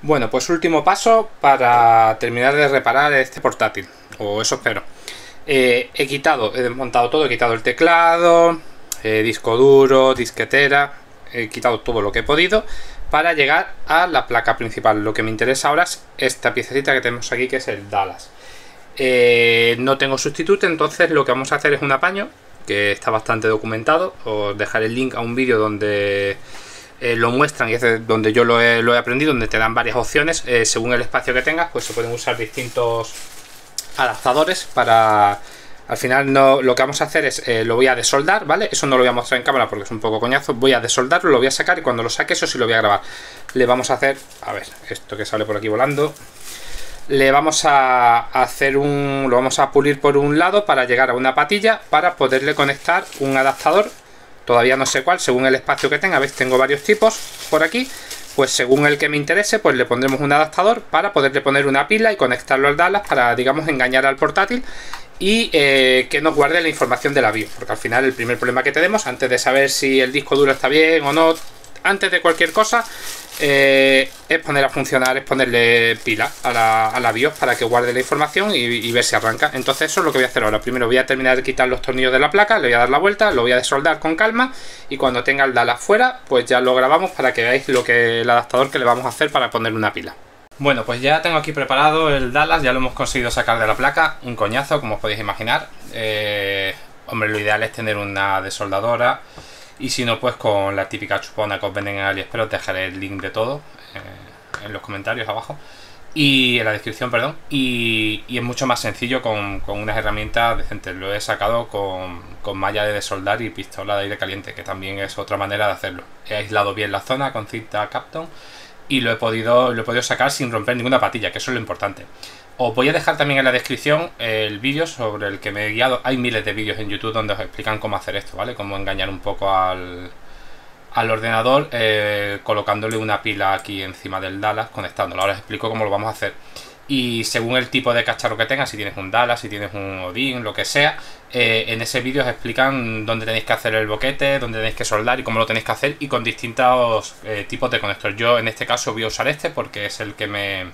Bueno, pues último paso para terminar de reparar este portátil, o eso espero. He desmontado todo, he quitado el teclado, disco duro, disquetera, he quitado todo lo que he podido para llegar a la placa principal. Lo que me interesa ahora es esta piececita que tenemos aquí, que es el Dallas. No tengo sustituto, entonces lo que vamos a hacer es un apaño, que está bastante documentado. Os dejaré el link a un vídeo donde lo muestran, y es donde yo lo he aprendido, donde te dan varias opciones. Según el espacio que tengas, pues se pueden usar distintos adaptadores para... Al final lo que vamos a hacer es, lo voy a desoldar, ¿vale? Eso no lo voy a mostrar en cámara porque es un poco coñazo. Voy a desoldarlo, lo voy a sacar, y cuando lo saque eso sí lo voy a grabar. Le vamos a hacer, a ver, esto que sale por aquí volando, le vamos a hacer lo vamos a pulir por un lado para llegar a una patilla para poderle conectar un adaptador. Todavía no sé cuál, según el espacio que tenga. ¿Ves? Tengo varios tipos por aquí. Pues según el que me interese, pues le pondremos un adaptador para poderle poner una pila y conectarlo al Dallas para, digamos, engañar al portátil y que nos guarde la información de la BIOS. Porque al final el primer problema que tenemos, antes de saber si el disco duro está bien o no, antes de cualquier cosa, es poner a funcionar, es ponerle pila a la BIOS para que guarde la información y ver si arranca. Entonces eso es lo que voy a hacer ahora. Primero voy a terminar de quitar los tornillos de la placa, le voy a dar la vuelta, lo voy a desoldar con calma, y cuando tenga el Dallas fuera, pues ya lo grabamos para que veáis el adaptador que le vamos a hacer para poner una pila. Bueno, pues ya tengo aquí preparado el Dallas, ya lo hemos conseguido sacar de la placa, un coñazo, como os podéis imaginar. Hombre, lo ideal es tener una desoldadora, y si no, pues con la típica chupona que os venden en AliExpress. Os dejaré el link de todo en los comentarios abajo, y en la descripción, perdón. Y es mucho más sencillo con unas herramientas decentes. Lo he sacado con malla de desoldar y pistola de aire caliente, que también es otra manera de hacerlo. He aislado bien la zona con cinta Kapton y lo he podido sacar sin romper ninguna patilla, que eso es lo importante. Os voy a dejar también en la descripción el vídeo sobre el que me he guiado. Hay miles de vídeos en YouTube donde os explican cómo hacer esto, ¿vale? Cómo engañar un poco al ordenador colocándole una pila aquí encima del Dallas, conectándolo. Ahora os explico cómo lo vamos a hacer. Y según el tipo de cacharro que tengas, si tienes un Dallas, si tienes un Odin, lo que sea, en ese vídeo os explican dónde tenéis que hacer el boquete, dónde tenéis que soldar y cómo lo tenéis que hacer, y con distintos tipos de conector. Yo en este caso voy a usar este porque es el que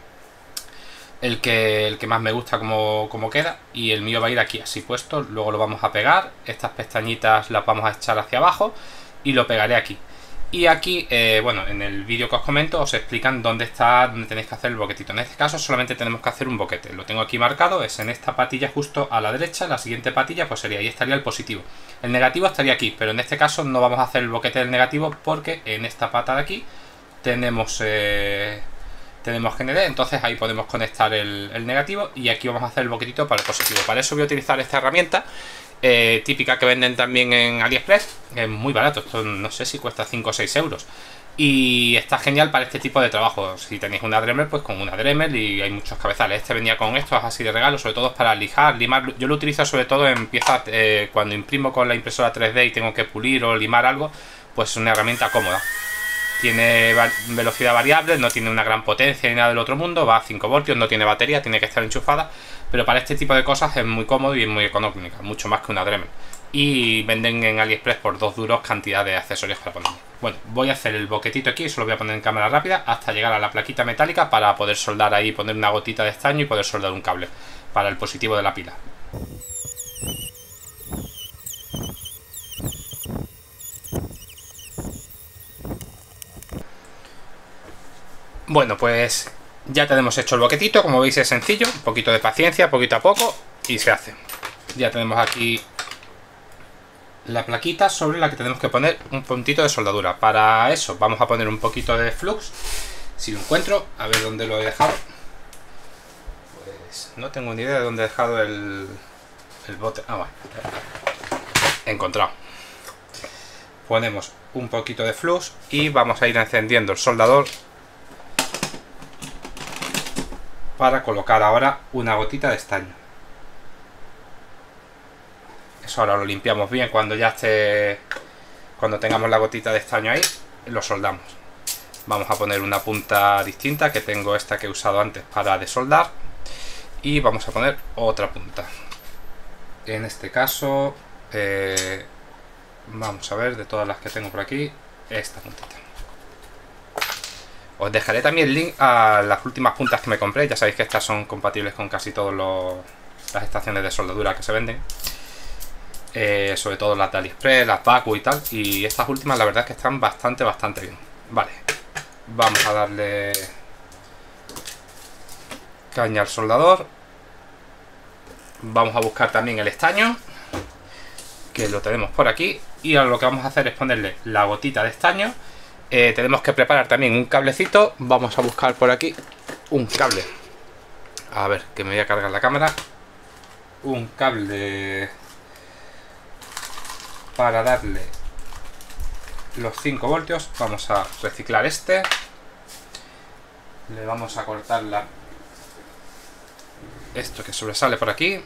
más me gusta como queda, y el mío va a ir aquí así puesto. Luego lo vamos a pegar, estas pestañitas las vamos a echar hacia abajo y lo pegaré aquí. Y aquí, bueno, en el vídeo que os comento os explican dónde tenéis que hacer el boquetito. En este caso solamente tenemos que hacer un boquete. Lo tengo aquí marcado, es en esta patilla justo a la derecha. La siguiente patilla pues sería, ahí estaría el positivo. El negativo estaría aquí, pero en este caso no vamos a hacer el boquete del negativo porque en esta pata de aquí tenemos GND, entonces ahí podemos conectar el negativo, y aquí vamos a hacer el boquetito para el positivo. Para eso voy a utilizar esta herramienta típica que venden también en AliExpress. Es muy barato, esto no sé si cuesta 5 o 6 euros, y está genial para este tipo de trabajo. Si tenéis una Dremel, pues con una Dremel, y hay muchos cabezales. Este venía con estos así de regalo, sobre todo para limar. Yo lo utilizo sobre todo en piezas cuando imprimo con la impresora 3D y tengo que pulir o limar algo, pues es una herramienta cómoda. Tiene velocidad variable, no tiene una gran potencia ni nada del otro mundo, va a 5 voltios, no tiene batería, tiene que estar enchufada, pero para este tipo de cosas es muy cómodo y es muy económica, mucho más que una Dremel. Y venden en AliExpress por 2 duros cantidad de accesorios para poner. Bueno, voy a hacer el boquetito aquí, eso lo voy a poner en cámara rápida hasta llegar a la plaquita metálica para poder soldar ahí, poner una gotita de estaño y poder soldar un cable para el positivo de la pila. Bueno, pues ya tenemos hecho el boquetito. Como veis es sencillo, un poquito de paciencia, poquito a poco, y se hace. Ya tenemos aquí la plaquita sobre la que tenemos que poner un puntito de soldadura. Para eso vamos a poner un poquito de flux, si lo encuentro, a ver dónde lo he dejado. Pues no tengo ni idea de dónde he dejado el bote. Ah, bueno, he encontrado. Ponemos un poquito de flux y vamos a ir encendiendo el soldador para colocar ahora una gotita de estaño. Eso ahora lo limpiamos bien cuando ya esté, cuando tengamos la gotita de estaño ahí, lo soldamos. Vamos a poner una punta distinta, que tengo esta que he usado antes para desoldar, y vamos a poner otra punta. En este caso vamos a ver, de todas las que tengo por aquí, esta puntita. Os dejaré también el link a las últimas puntas que me compré. Ya sabéis que estas son compatibles con casi todas las estaciones de soldadura que se venden. Sobre todo las de AliExpress, las Baku y tal. Y estas últimas la verdad es que están bastante bien. Vale, vamos a darle caña al soldador. Vamos a buscar también el estaño, que lo tenemos por aquí. Y ahora lo que vamos a hacer es ponerle la gotita de estaño. Tenemos que preparar también un cablecito. Vamos a buscar por aquí un cable. A ver, que me voy a cargar la cámara. Un cable para darle los 5 voltios. Vamos a reciclar este. Le vamos a cortar esto que sobresale por aquí.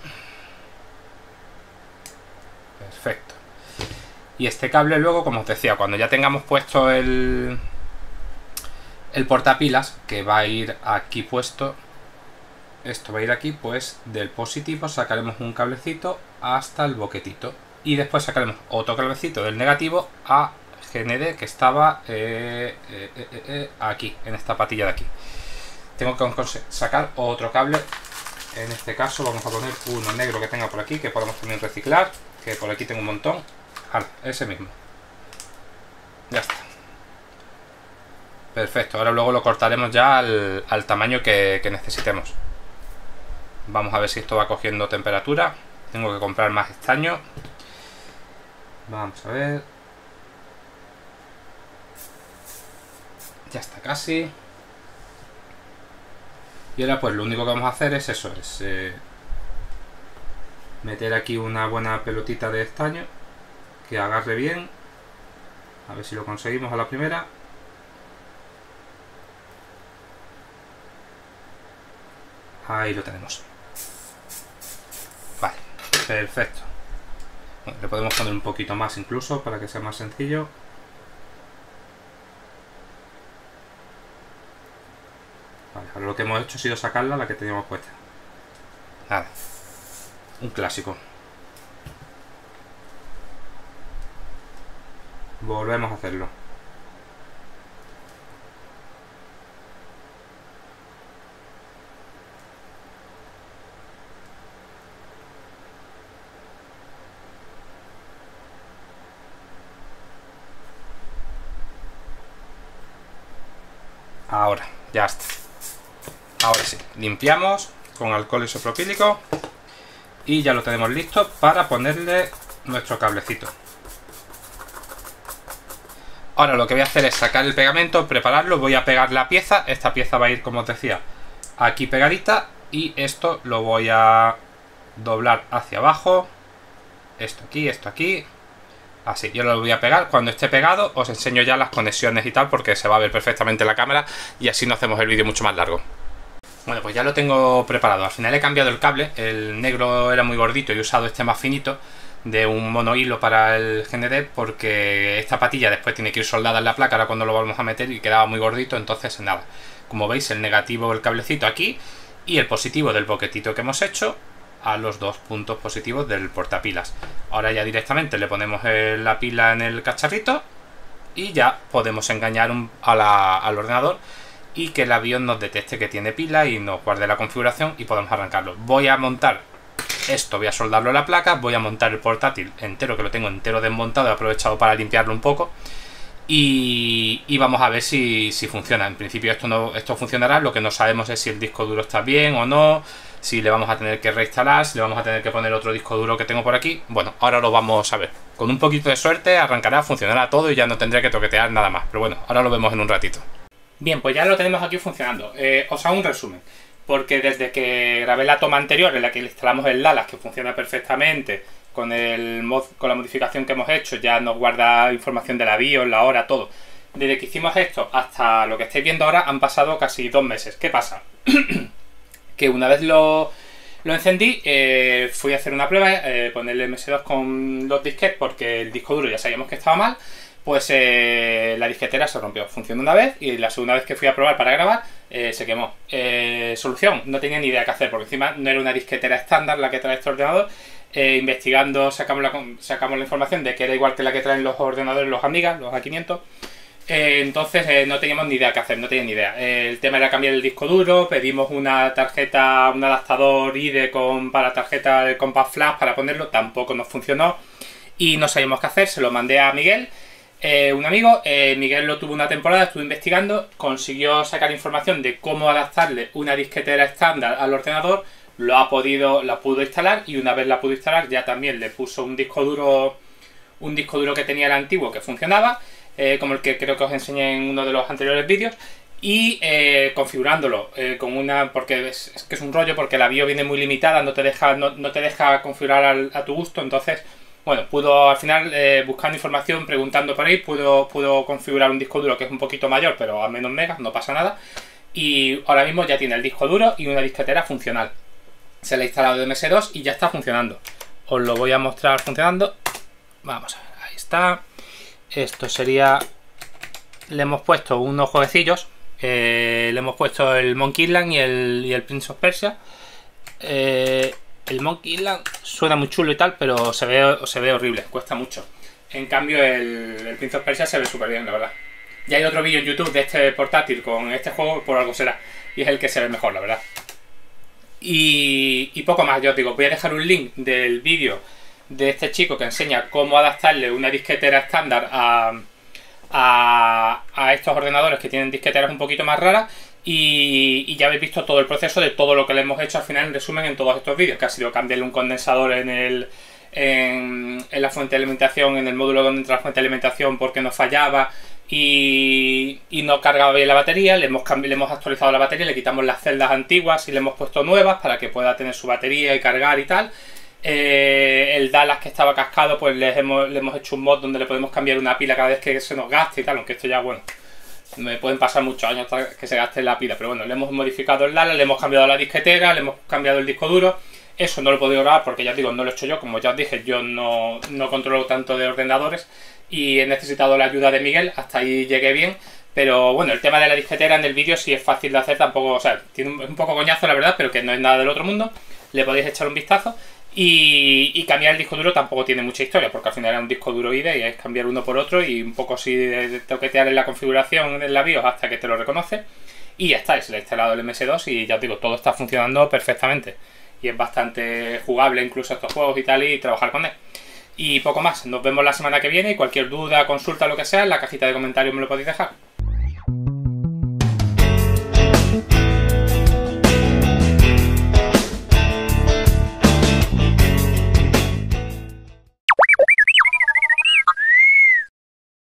Perfecto. Y este cable luego, como os decía, cuando ya tengamos puesto el portapilas, que va a ir aquí puesto, esto va a ir aquí, pues del positivo sacaremos un cablecito hasta el boquetito. Y después sacaremos otro cablecito del negativo a GND, que estaba aquí, en esta patilla de aquí. Tengo que sacar otro cable. En este caso vamos a poner uno negro que tenga por aquí, que podemos también reciclar, que por aquí tengo un montón. Ese mismo. Ya está. Perfecto, ahora luego lo cortaremos ya al tamaño que necesitemos. Vamos a ver si esto va cogiendo temperatura. Tengo que comprar más estaño. Vamos a ver. Ya está casi. Y ahora pues lo único que vamos a hacer es eso, es meter aquí una buena pelotita de estaño que agarre bien. A ver si lo conseguimos a la primera. Ahí lo tenemos. Vale, perfecto. Bueno, le podemos poner un poquito más incluso para que sea más sencillo. Vale, ahora lo que hemos hecho ha sido sacarla, la que teníamos puesta. Nada, un clásico. Volvemos a hacerlo. Ahora, ya está. Ahora sí, limpiamos con alcohol isopropílico y ya lo tenemos listo para ponerle nuestro cablecito. Ahora lo que voy a hacer es sacar el pegamento, prepararlo, voy a pegar la pieza. Esta pieza va a ir, como os decía, aquí pegadita, y esto lo voy a doblar hacia abajo. Esto aquí. Así, yo lo voy a pegar. Cuando esté pegado os enseño ya las conexiones y tal, porque se va a ver perfectamente la cámara y así no hacemos el vídeo mucho más largo. Bueno, pues ya lo tengo preparado. Al final he cambiado el cable, el negro era muy gordito y he usado este más finito de un mono hilo para el GND, porque esta patilla después tiene que ir soldada en la placa ahora cuando lo vamos a meter y quedaba muy gordito, entonces nada. Como veis, el negativo, el cablecito aquí, y el positivo del boquetito que hemos hecho a los dos puntos positivos del portapilas. Ahora ya directamente le ponemos la pila en el cacharrito y ya podemos engañar al ordenador y que el avión nos detecte que tiene pila y nos guarde la configuración y podemos arrancarlo. Voy a montar esto, voy a soldarlo a la placa, voy a montar el portátil entero, que lo tengo entero desmontado, he aprovechado para limpiarlo un poco y vamos a ver si funciona. En principio esto funcionará, lo que no sabemos es si el disco duro está bien o no, si le vamos a tener que reinstalar, si le vamos a tener que poner otro disco duro que tengo por aquí. Bueno, ahora lo vamos a ver. Con un poquito de suerte arrancará, funcionará todo y ya no tendré que toquetear nada más. Pero bueno, ahora lo vemos en un ratito. Bien, pues ya lo tenemos aquí funcionando. Os hago un resumen, porque desde que grabé la toma anterior en la que le instalamos el Dallas, que funciona perfectamente, con la modificación que hemos hecho, ya nos guarda información de la BIOS, la hora, todo. Desde que hicimos esto hasta lo que estáis viendo ahora han pasado casi 2 meses. ¿Qué pasa? Que una vez lo encendí, fui a hacer una prueba, poner el MS2 con los disquetes, porque el disco duro ya sabíamos que estaba mal. Pues la disquetera se rompió. Funcionó una vez y la segunda vez que fui a probar para grabar se quemó. Solución, no tenía ni idea qué hacer, porque encima no era una disquetera estándar la que trae este ordenador. Investigando sacamos la información de que era igual que la que traen los ordenadores, los Amiga, los A500. Entonces no teníamos ni idea qué hacer, no tenía ni idea. El tema era cambiar el disco duro, pedimos una tarjeta, un adaptador IDE para tarjeta de Compact Flash para ponerlo, tampoco nos funcionó y no sabíamos qué hacer. Se lo mandé a Miguel, un amigo. Miguel lo tuvo una temporada, estuvo investigando, consiguió sacar información de cómo adaptarle una disquetera estándar al ordenador, la pudo instalar, y una vez la pudo instalar ya también le puso un disco duro que tenía el antiguo que funcionaba, como el que creo que os enseñé en uno de los anteriores vídeos, y configurándolo porque es que es un rollo, porque la BIOS viene muy limitada, no te deja configurar a tu gusto. Entonces, bueno, pudo al final, buscando información, preguntando por ahí, pudo configurar un disco duro que es un poquito mayor, pero a menos megas, no pasa nada. Y ahora mismo ya tiene el disco duro y una disquetera funcional. Se le ha instalado de MS2 y ya está funcionando. Os lo voy a mostrar funcionando. Vamos a ver, ahí está. Esto sería... Le hemos puesto unos jueguecillos. Le hemos puesto el Monkey Island y el Prince of Persia. El Monkey Island suena muy chulo y tal, pero se ve horrible, cuesta mucho. En cambio el Prince of Persia se ve súper bien, la verdad. Ya hay otro vídeo en YouTube de este portátil con este juego, por algo será. Y es el que se ve mejor, la verdad. Y poco más, yo os digo, voy a dejar un link del vídeo de este chico que enseña cómo adaptarle una disquetera estándar a estos ordenadores que tienen disqueteras un poquito más raras, y ya habéis visto todo el proceso de todo lo que le hemos hecho al final en resumen en todos estos vídeos, que ha sido cambiarle un condensador en la fuente de alimentación, en el módulo donde entra la fuente de alimentación porque nos fallaba y no cargaba bien la batería. Le hemos actualizado la batería, le quitamos las celdas antiguas y le hemos puesto nuevas para que pueda tener su batería y cargar y tal. El Dallas que estaba cascado, pues le hemos hecho un mod donde le podemos cambiar una pila cada vez que se nos gaste y tal, aunque esto ya, bueno, me pueden pasar muchos años hasta que se gaste la pila, pero bueno, le hemos modificado el Dallas, le hemos cambiado la disquetera, le hemos cambiado el disco duro. Eso no lo he podido grabar porque ya os digo, no lo he hecho yo, como ya os dije, yo no controlo tanto de ordenadores y he necesitado la ayuda de Miguel, hasta ahí llegué bien. Pero bueno, el tema de la disquetera en el vídeo sí es fácil de hacer, tampoco, o sea, tiene un poco coñazo la verdad, pero que no es nada del otro mundo, le podéis echar un vistazo. Y cambiar el disco duro tampoco tiene mucha historia, porque al final era un disco duro IDE y es cambiar uno por otro y un poco así de toquetear en la configuración en la BIOS hasta que te lo reconoce. Y ya está, se le ha instalado el MS2 y ya os digo, todo está funcionando perfectamente. Y es bastante jugable incluso estos juegos y tal, y trabajar con él. Y poco más, nos vemos la semana que viene y cualquier duda, consulta, lo que sea, en la cajita de comentarios me lo podéis dejar.